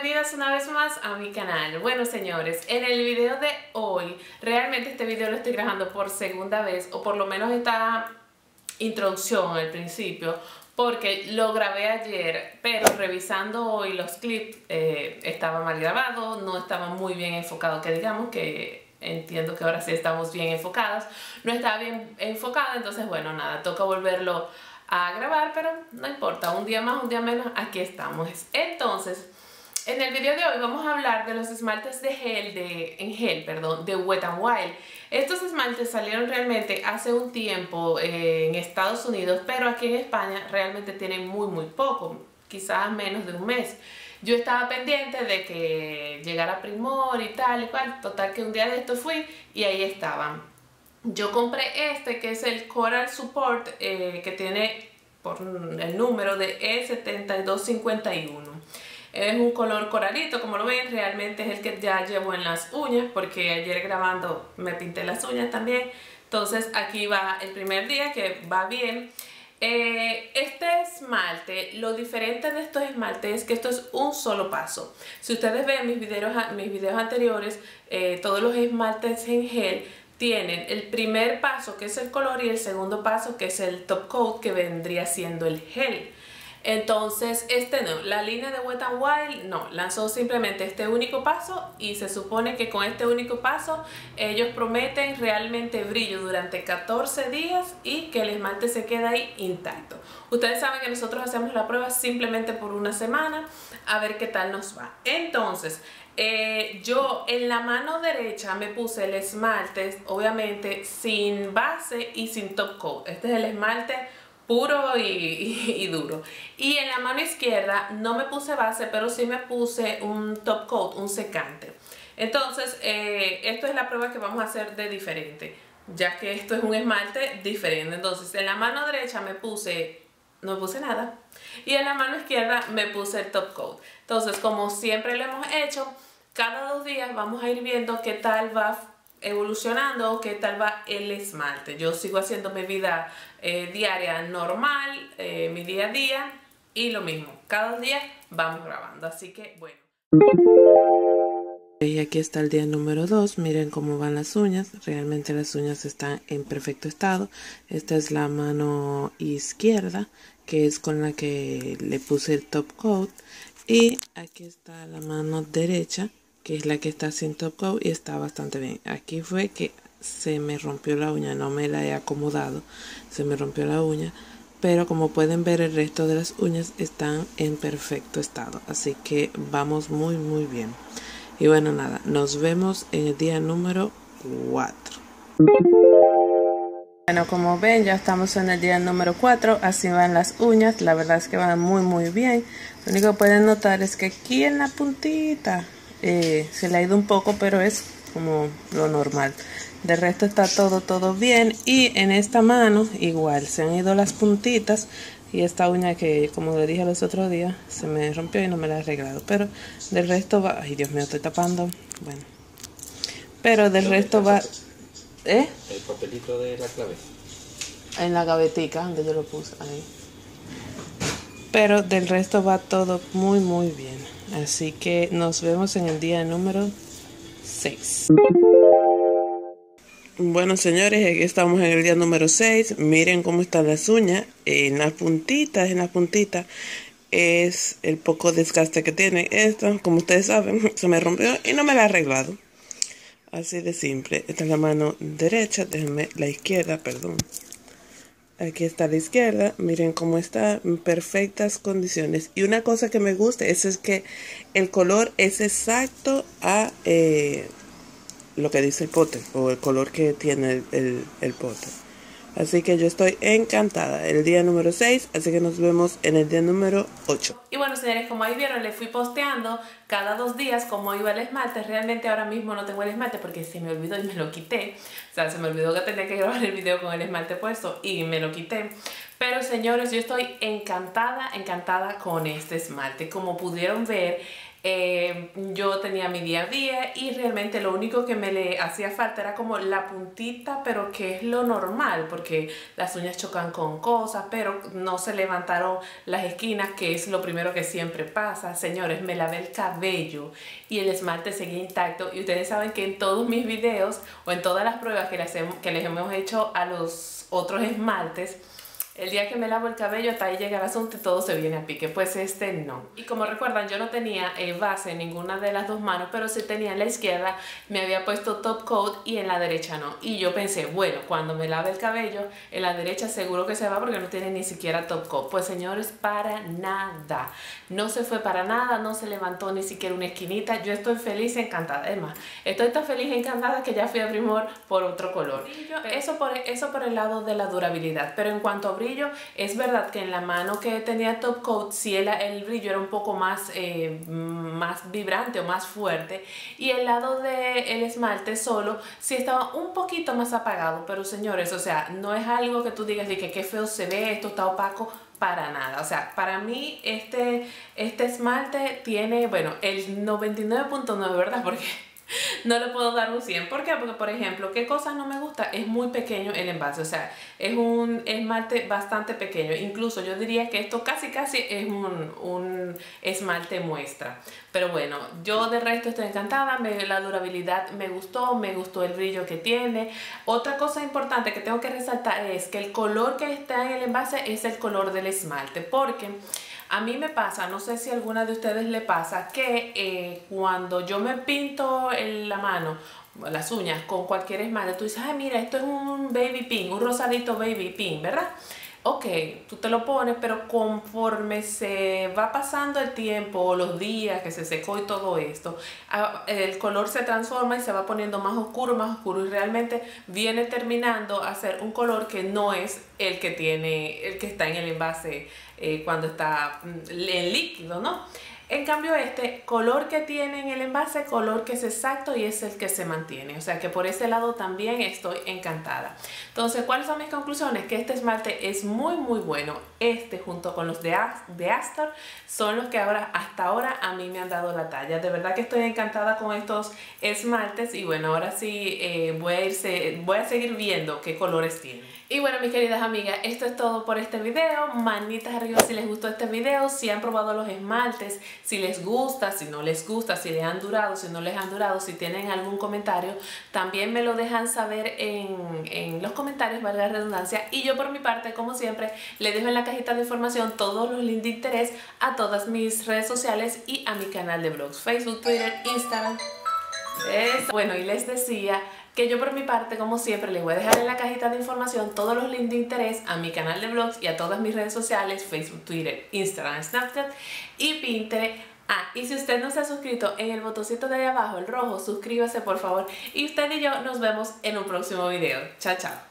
bienvenidas una vez más a mi canal. Bueno, señores, en el video de hoy, realmente este video lo estoy grabando por segunda vez, o por lo menos esta introducción al principio, porque lo grabé ayer, pero revisando hoy los clips estaba mal grabado, no estaba muy bien enfocado, que digamos que entiendo que ahora sí estamos bien enfocadas, no estaba bien enfocado, entonces bueno, nada, toca volverlo a grabar, pero no importa, un día más, un día menos, aquí estamos. Entonces, en el video de hoy vamos a hablar de los esmaltes de gel, de Wet n Wild. Estos esmaltes salieron realmente hace un tiempo en Estados Unidos, pero aquí en España realmente tienen muy poco, quizás menos de un mes. Yo estaba pendiente de que llegara Primor y tal y cual, total que un día de esto fui y ahí estaban. Yo compré este que es el Coral Support que tiene por el número de E7251. Es un color coralito, como lo ven, realmente es el que ya llevo en las uñas porque ayer grabando me pinté las uñas también. Entonces aquí va el primer día que va bien. Este esmalte, lo diferente de estos esmaltes es que esto es un solo paso. Si ustedes ven mis videos anteriores, todos los esmaltes en gel tienen el primer paso, que es el color, y el segundo paso, que es el top coat, que vendría siendo el gel. Entonces este no, la línea de Wet n Wild no, lanzó simplemente este único paso y se supone que con este único paso ellos prometen realmente brillo durante 14 días y que el esmalte se queda ahí intacto. Ustedes saben que nosotros hacemos la prueba simplemente por una semana a ver qué tal nos va. Entonces yo en la mano derecha me puse el esmalte, obviamente sin base y sin top coat. Este es el esmalte puro y duro. Y en la mano izquierda no me puse base, pero sí me puse un top coat, un secante. Entonces, esto es la prueba que vamos a hacer de diferente, ya que esto es un esmalte diferente. Entonces, en la mano derecha no me puse nada. Y en la mano izquierda me puse el top coat. Entonces, como siempre lo hemos hecho, cada 2 días vamos a ir viendo qué tal va evolucionando, qué tal va el esmalte. Yo sigo haciendo mi vida diaria normal, mi día a día, y lo mismo, cada 2 días vamos grabando, así que bueno. Y aquí está el día número 2, miren cómo van las uñas, realmente las uñas están en perfecto estado. Esta es la mano izquierda, que es con la que le puse el top coat, y aquí está la mano derecha, que es la que está sin top coat y está bastante bien. Aquí fue que se me rompió la uña, no me la he acomodado, se me rompió la uña, pero como pueden ver el resto de las uñas están en perfecto estado, así que vamos muy bien. Y bueno, nada, nos vemos en el día número 4. Bueno, como ven, ya estamos en el día número 4, así van las uñas, la verdad es que van muy bien. Lo único que pueden notar es que aquí en la puntita se le ha ido un poco, pero es como lo normal. De resto está todo bien, y en esta mano igual, se han ido las puntitas. Y esta uña que, como le dije los otros días, se me rompió y no me la he arreglado. Pero del resto va... Ay, Dios mío, estoy tapando. Bueno. Pero del resto va... ¿Eh? El papelito de la clave. En la gavetica donde yo lo puse. Ahí. Pero del resto va todo muy bien. Así que nos vemos en el día número 6. Bueno, señores, aquí estamos en el día número 6. Miren cómo están las uñas. En las puntitas es el poco desgaste que tiene. Esta, como ustedes saben, se me rompió y no me la he arreglado. Así de simple. Esta es la mano derecha, déjenme la izquierda, perdón. Aquí está la izquierda, miren cómo está, en perfectas condiciones. Y una cosa que me gusta es que el color es exacto a... lo que dice el pote, o el color que tiene el pote. Así que yo estoy encantada. El día número 6, así que nos vemos en el día número 8. Y bueno, señores, como ahí vieron, le fui posteando cada 2 días cómo iba el esmalte. Realmente ahora mismo no tengo el esmalte porque se me olvidó y me lo quité. O sea, se me olvidó que tenía que grabar el video con el esmalte puesto y me lo quité. Pero señores, yo estoy encantada con este esmalte. Como pudieron ver, Yo tenía mi día a día y realmente lo único que me le hacía falta era como la puntita, pero que es lo normal, porque las uñas chocan con cosas, pero no se levantaron las esquinas, que es lo primero que siempre pasa. Señores, me lavé el cabello y el esmalte seguía intacto, y ustedes saben que en todos mis videos o en todas las pruebas que les hemos hecho a los otros esmaltes, el día que me lavo el cabello hasta ahí llega el asunto y todo se viene a pique. Pues este no. Y como recuerdan, yo no tenía base en ninguna de las dos manos, pero sí tenía en la izquierda, me había puesto top coat y en la derecha no. Y yo pensé, bueno, cuando me lave el cabello, en la derecha seguro que se va porque no tiene ni siquiera top coat. Pues señores, para nada. No se fue para nada, no se levantó ni siquiera una esquinita. Yo estoy feliz y encantada. Además, estoy tan feliz y encantada que ya fui a Primor por otro color. Eso por el lado de la durabilidad. Pero en cuanto a brillo, es verdad que en la mano que tenía top coat sí el brillo era un poco más, más vibrante o más fuerte, y el lado del esmalte solo sí estaba un poquito más apagado. Pero señores, o sea, no es algo que tú digas de que qué feo se ve, esto está opaco, para nada. O sea, para mí este esmalte tiene, bueno, el 99.9, ¿verdad? Porque no le puedo dar un 100. ¿Por qué? Porque, por ejemplo, ¿qué cosa no me gusta? Es muy pequeño el envase. O sea, es un esmalte bastante pequeño. Incluso yo diría que esto casi es un esmalte muestra. Pero bueno, yo de resto estoy encantada. La durabilidad me gustó el brillo que tiene. Otra cosa importante que tengo que resaltar es que el color que está en el envase es el color del esmalte. Porque a mí me pasa, no sé si a alguna de ustedes le pasa, que cuando yo me pinto la mano, las uñas, con cualquier esmalte, tú dices, ay mira, esto es un baby pink, un rosadito baby pink, ¿verdad? Ok, tú te lo pones, pero conforme se va pasando el tiempo, los días que se secó y todo esto, el color se transforma y se va poniendo más oscuro, y realmente viene terminando a ser un color que no es el que está en el envase cuando está en líquido, ¿no? En cambio este color que tiene en el envase, color que es exacto y es el que se mantiene. O sea que por ese lado también estoy encantada. Entonces, ¿cuáles son mis conclusiones? Que este esmalte es muy bueno. Este junto con los de Astor son los que hasta ahora a mí me han dado la talla. De verdad que estoy encantada con estos esmaltes. Y bueno, ahora sí voy a seguir viendo qué colores tienen. Y bueno, mis queridas amigas, esto es todo por este video. Manitas arriba si les gustó este video, si han probado los esmaltes, si les gusta, si no les gusta, si les han durado, si no les han durado, si tienen algún comentario, también me lo dejan saber en los comentarios, valga la redundancia. Y yo por mi parte, como siempre, les dejo en la cajita de información todos los links de interés a todas mis redes sociales y a mi canal de blogs, Facebook, Twitter, Instagram. Bueno, y les decía que yo por mi parte, como siempre, les voy a dejar en la cajita de información todos los links de interés a mi canal de blogs y a todas mis redes sociales, Facebook, Twitter, Instagram, Snapchat y Pinterest. Y si usted no se ha suscrito, en el botoncito de ahí abajo, el rojo, suscríbase por favor. Y usted y yo nos vemos en un próximo video. Chao, chao.